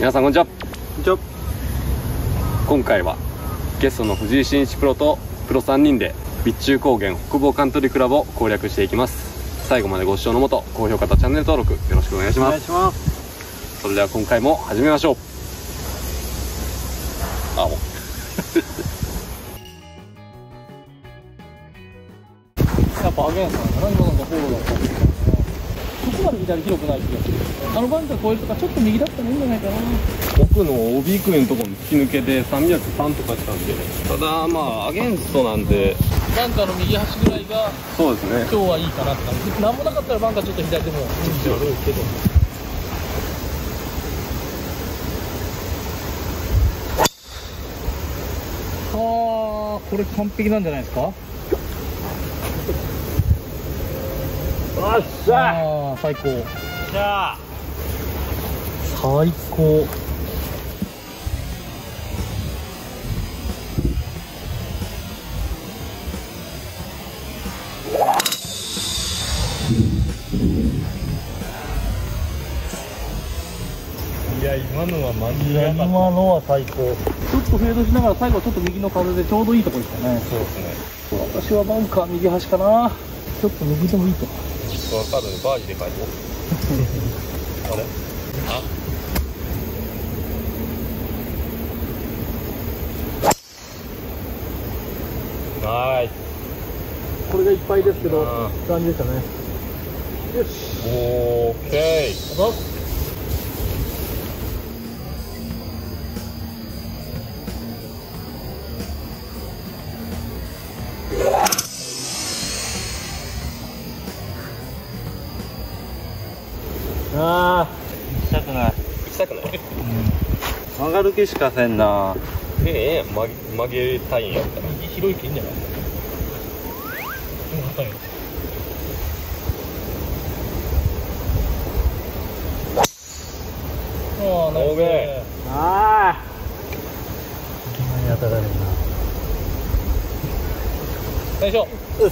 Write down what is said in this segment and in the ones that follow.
皆さんこんにちは。 こんにちは。 今回はゲストの藤井真一プロとプロ3人で備中高原北房カントリークラブを攻略していきます。最後までご視聴のもと高評価とチャンネル登録よろしくお願いします。 お願いします。 それでは今回も始めましょう。 やっぱアゲンストなんだな、今なんかフォローだったんですけどね。そこまで左広くない気がする。あのバンカー越えるとかちょっと右だったらいいんじゃないかな。 奥の OB クイーンのところに突き抜けで303とかしたんで、ただまあアゲンストなんで、 バンカーの右端ぐらいがそうですね。 今日はいいかなって感じ。なんもなかったらバンカーちょっと左でもいいんだろうけど。はあ、これ完璧なんじゃないですか。 よっしゃ。 ああ、最高。 じゃあ。 最高。 いや、今のはマジいや、今のは最高。ちょっとフェードしながら最後はちょっと右の風でちょうどいいところでしたね。 そうですね。 私はバンカー右端かな。ちょっと右でもいいと。 そのカードにバージで書いてあれナイス。 これがいっぱいですけど、感じでしたね。よし。 オーケー。 どうぞ。 ああ、行きたくない。 行きたくない。 曲がる気しかせんな。 曲げたいんやったら右広いけいいんじゃない。ああ、ナイス。 オーケああ。今に当たられるな。 最初。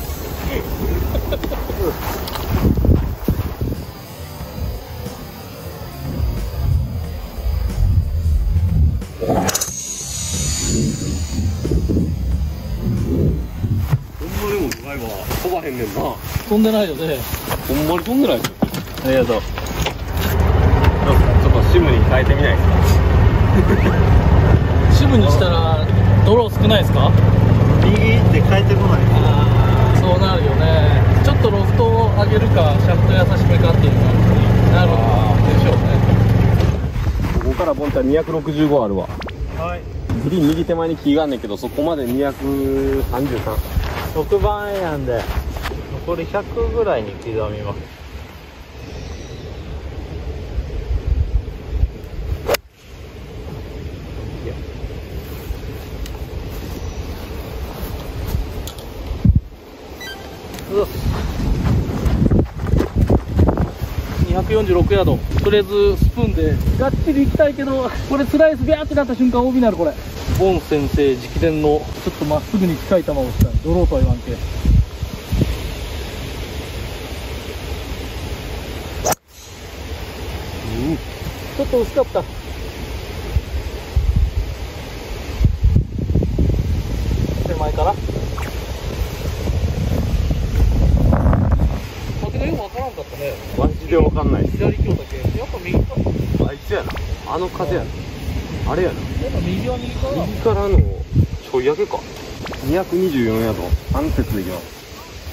ほんまにもドライバー飛ばへんねんな。 飛んでないよね。 ほんまに飛んでないですよ。 ありがとう。 ちょっとシムに変えてみないですか。 シムにしたらドロー少ないですか。 右って変えてこない。 ああ、そうなるよね。ちょっとロフトを上げるかシャフト優しめかっていう感じになるでしょうね。 ここからボンタ265あるわ。 はい。 グリーン右手前に木があんねんけど、そこまで233。 6番アイアンで残り100ぐらいに刻みます。 246ヤード。とりあえずスプーンでがっちりいきたいけど、これスライスビャーってなった瞬間 OB になる。これボン先生直伝のちょっとまっすぐに近い球を打ちたい。ドローとは言わんけ。ちょっと薄かった。手前から風がよくわからんかったね。 マジでわかんないです。 左京だけやっぱ右か。 あいつやな。あの風やな。あれやな。 やっぱ右は右かな。 右からのちょい上げか。224ヤード。3節でいきます。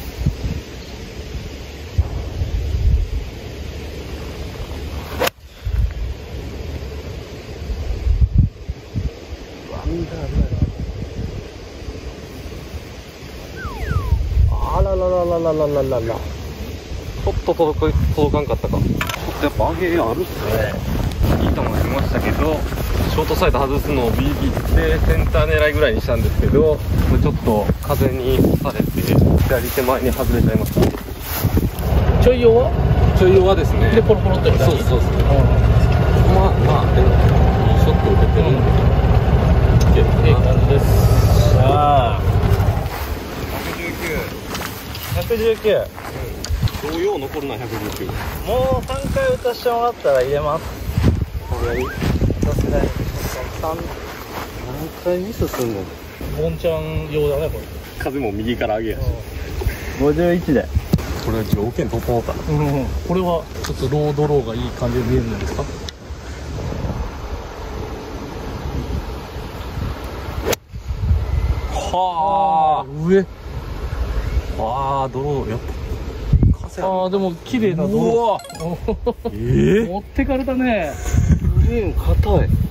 あららららららららら。ちょっと届かんかったか。ちょっとやっぱ上げあるっすね。いい球が出ましたけど、ショートサイド外すのをビビってセンター狙いぐらいにしたんですけど、これちょっと風に押されて左手前に外れちゃいました。 ちょい弱ちょい弱ですね。 でポロポロってそうそうそう。まあでもいいショット打ててるんで、 いい感じです。 さあ 119。 119。 同様残るな119。 もう3回打たしてもらったら入れます。 これに打た何回ミスすんの。 ボンちゃん用だねこれ。 風も右から上げやし。 51で。 これは条件整ったな。 これはちょっとロードローがいい感じで見えるんじゃないですか。 はあ、 上。 ああ、泥やっぱ風ああでも綺麗なう泥。 わ持ってかれたね。 グリーン硬い。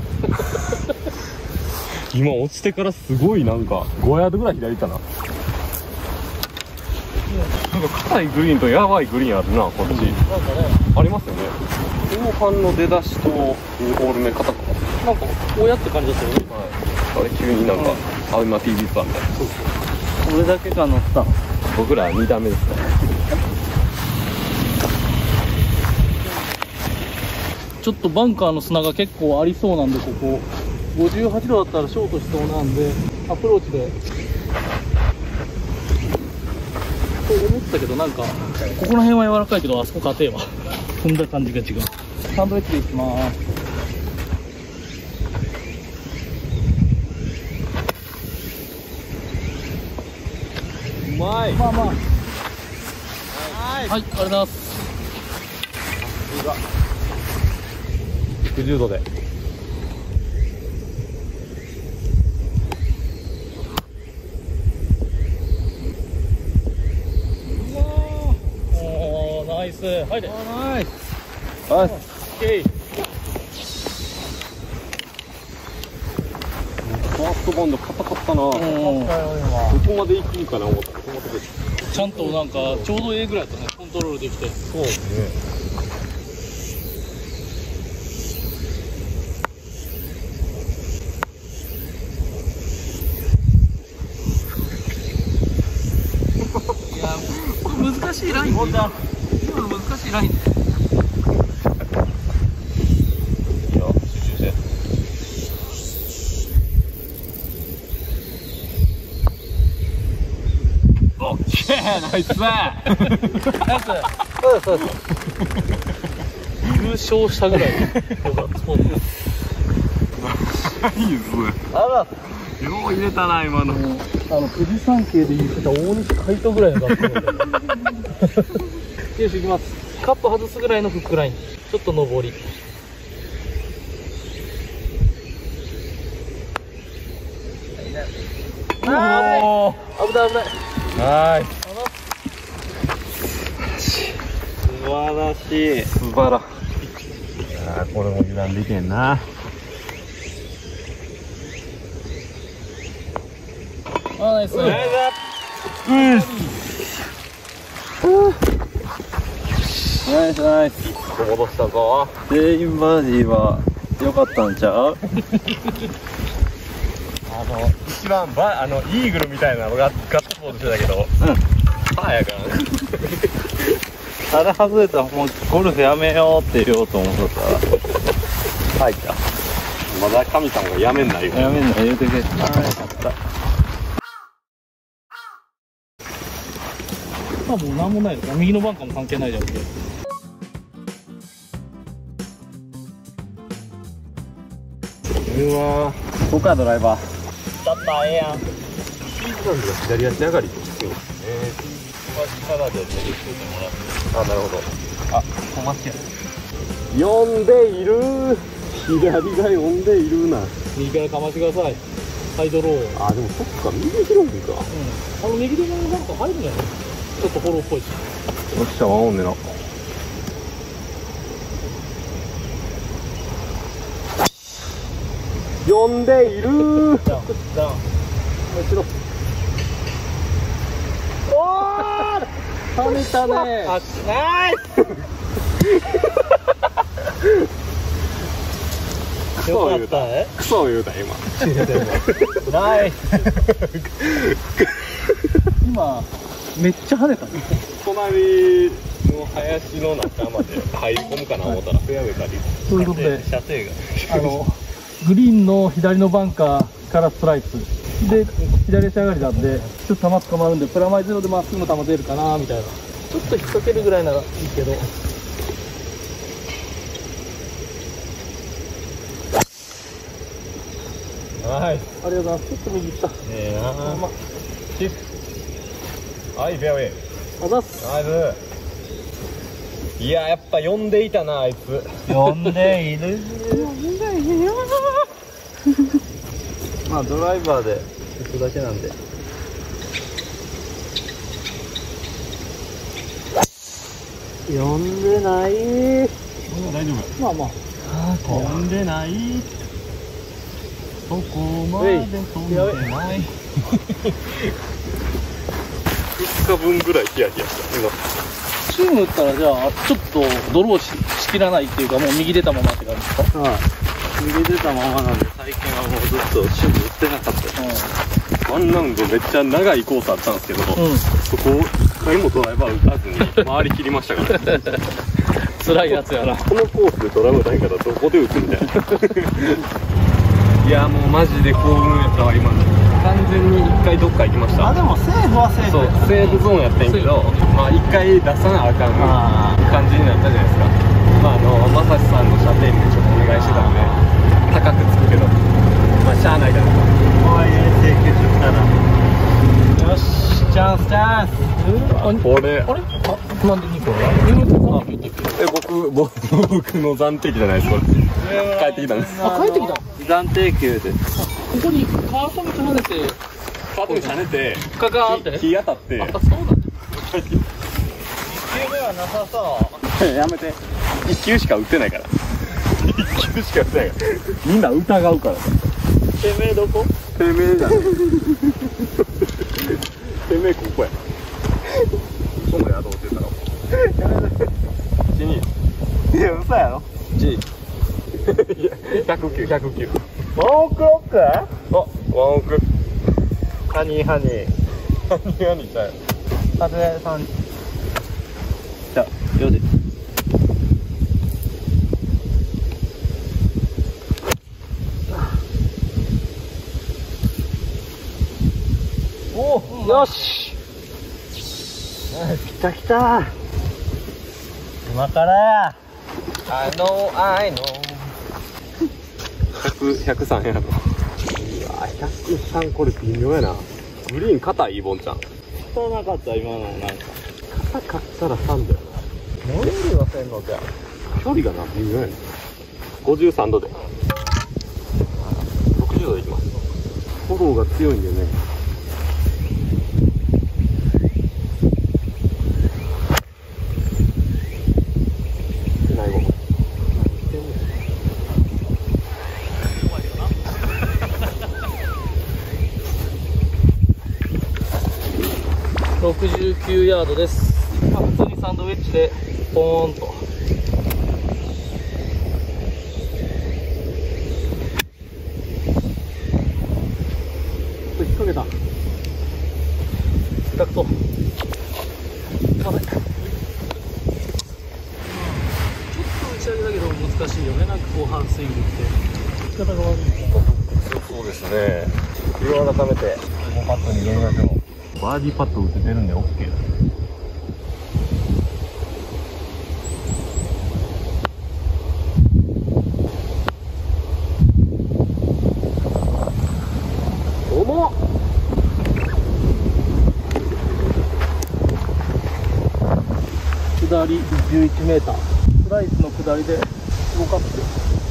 今落ちてからすごいなんか5ヤードぐらい左行ったな。なんか硬いグリーンとやばいグリーンあるな、こっち。 なんかね、 ありますよね。後半の出だしと2ホール目硬かった。 なんかこうやって感じだったよね。 あれ急になんか、アウマ TV ツアーみたいな。 これだけが乗ったの。 僕ら2打目ですね。 ちょっとバンカーの砂が結構ありそうなんで、ここ58度だったらショートしそうなんで、アプローチでと思ったけど、なんかここら辺は柔らかいけど、あそこ硬えわ。踏んだ感じが違う。サンドウェッジでいきます。 うまい。 まあまあ、はい、ありがとうございます。 60度で。 おー、ナイス。はいで。 ナイス。はい。 オッケー。 ファーストバウンド硬かったな。どこまで行くかな思ったらここまで出て。 ちゃんとなんかちょうどええぐらいだったね、コントロールできて。 そうですね。 いや、難しいライン。今の難しいライン。 いや、集中して。オッケー、ナイスナイス。そうです。優勝したぐらい。 いいですね。よう入れたな、今の。 富士山系で言ってた大西海斗ぐらいの学校で。よし、行きます。カップ外すぐらいのフックライン。ちょっと上り。 おお、 危ない危ない。 ナイス。 素晴らしい。 素晴ら。 ああ、これも油断できへんな。 あ、ナイス。 ナイスナイス。 戻したぞ。 全員バーディーは良かったんちゃう？ 一番イーグルみたいなのがガッツポーズしてたけど、パーやからね。 あれ外れたらもうゴルフやめようって言おうと思ってたら入った。 まだ神様がやめんないよ。 やめんな言うてくれ。ああ、よかった。 まあもうなんもないのか。右のバンカーも関係ないじゃん。 うわここからドライバー。 だったらええやん。 ー、左足上がりって必要ですね。 力で戻してもらって。 あ、なるほど。 あ、小松や。 呼んでいる。左が呼んでいるな。 右からかましてください。ハイドロー。 あ、でもそっか、右広いんか。 右手のバンカー入るんじゃない？ちょっとフォローっぽいし。 よっしゃ、ワンオンねな。呼んでいる。 じゃあ、もう一度。おー、跳ねたね。 あ、ナイス。よかったね。 クソ言うた今。 ナイス。 今めっちゃ跳ねた。 隣の林の中まで入り込むかな思ったらフェアウェイからということで、 射程が。 グリーンの左のバンカーからストライクで左足上がりなんで、ちょっと球捕まるんで、プラマイゼロでまっすぐの球出るかなみたいな。ちょっと引っ掛けるぐらいならいいけど。 ナイス。 ありがとうございます。ちょっと右行った。 ええな。キック。はい、フェアウェイ。 あざっす。 ナイス。いや、やっぱ呼んでいたな、あいつ。 呼んでいる。まあドライバーで行くだけなんで。呼んでない。 大丈夫。 まあまあ。 呼んでない。そこまで飛んでない。2日分ぐらいヒヤヒヤした。 チーム打ったらじゃあちょっとドローしきらないっていうか、もう右出たままって感じですか？ はい。右出たままなんで最近はもうずっとシュート打ってなかったです。 ワンラウンドめっちゃ長いコースあったんですけど、そこを一回もドライバー打たずに回りきりましたから。 辛いやつやな。 このコースでドライバーないからどこで打つみたいな。いやもうマジで興奮やったわ今。完全に一回どっか行きました。 あ、でもセーフはセーフ。 そう、セーフゾーンやったんやけど、まあ一回出さなあかん感じになったじゃないですか。まあまさしさんの射程にちょっとお願いしてたんで高くつくけど、まあしゃあないじゃないですか。 おい、請求書来たな。よし、チャンスチャンス。 これあれ？なんで2個？ 僕の暫定機じゃないですこれ。帰ってきたんです。 あ、帰ってきた。 暫定球で。 ここにカートに跳ねて、 カートに跳ねてカカーって日当たって。 あ、そうなんだ。 1球目はなさそやめて。1球しか打ってないから。1球しか打ってないから。みんな疑うからさ。 てめえどこ？ てめえじゃねえ。てめえここや。この宿ってたら。1、2。 いや、嘘やろ。 1。いや、109、109。 ワンオクロック？ あ、ワンオク。 ハニーハニー。 ハニーハニーちゃう。 風3。じゃあ、4時。おお、よし。来た来た。今からや。 I know, I know。103やろ。うわ、103これ微妙やな。グリーン硬いボンちゃん。 硬なかった今のなんか。 硬かったら3だよな。 燃えるよせんのじゃ。 距離がな、微妙やな。53度で。60度でいきます。フォローが強いんだよね。 69ヤードです。まあ、普通にサンドウェッジでポーンと。これ引っ掛けた。ダクト。すいません。ちょっと打ち上げだけど難しいよね。なんかこうハーフスイングって打ち方が悪い。 そうですね。日を改めてパットに挑みましょう。バーディーパット打ててるんで OK だ。重っ。 下り11メーター。スライスの下りで動かって。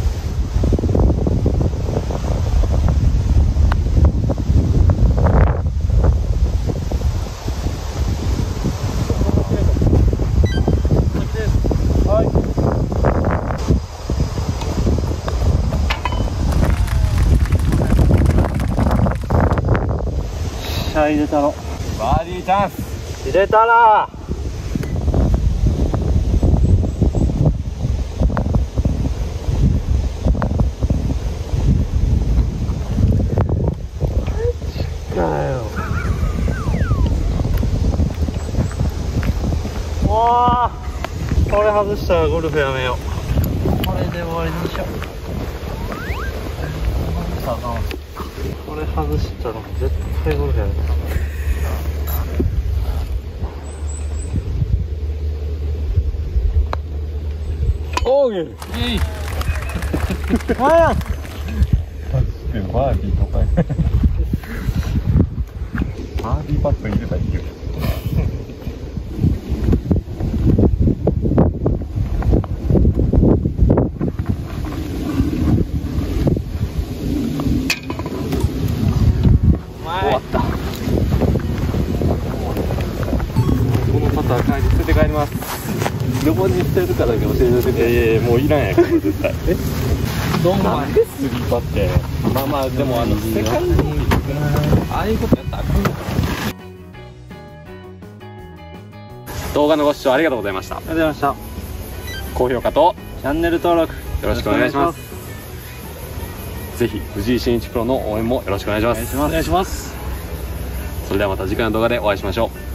入れたの。 バーディーチャンス。 入れたな。だよ。わあ、これ外したらゴルフやめよう。これで終わりにしよう。これ外したら絶対ゴルフやめよう。 オーケー。 イエイ。 ああ。 ってバーディーとかバーディーパット入れたらいいよ。終わった。このパター帰り捨てて帰ります。 どこに捨てるかだけ教えてくれ。 いやもういらんやから絶対。 どんなんでスリーパって。まあまあでもセカンドああいうことやったらあかんのかな。動画のご視聴ありがとうございました。 ありがとうございました。 高評価とチャンネル登録よろしくお願いします。ぜひ藤井真一プロの応援もよろしくお願いします。 お願いします。 それではまた次回の動画でお会いしましょう。